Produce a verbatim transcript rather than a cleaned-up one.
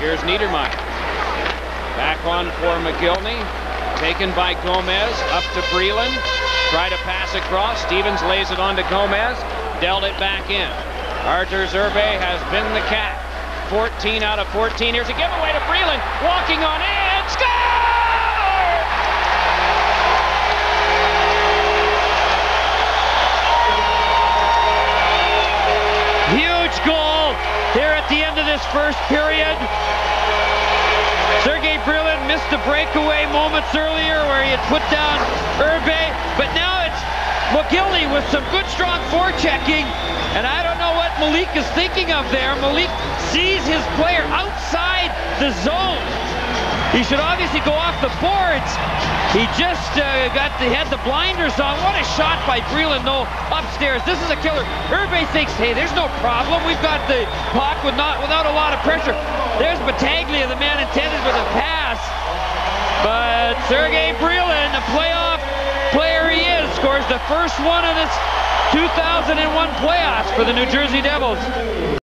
Here's Niedermeyer. Back on for McGillney. Taken by Gomez. Up to Brylin. Try to pass across. Stevens lays it on to Gomez. Dealt it back in. Arturs Irbe has been the cat. fourteen out of fourteen. Here's a giveaway to Brylin. Walking on in. Score! Huge goal here at the end of this first period. Sergei Brylin missed a breakaway moments earlier where he had put down Irbe, but now it's McGillney with some good strong forechecking, and I don't know what Malik is thinking of there. Malik sees his player outside the zone. He should obviously go off the boards. He just uh, got the, had the blinders on. What a shot by Brylin, though, upstairs. This is a killer. Irbe thinks, hey, there's no problem. We've got the puck with not, without a lot of pressure. There's Battaglia, the man intended for the pass. But Sergei Brylin, the playoff player he is, scores the first one of this two thousand one playoffs for the New Jersey Devils.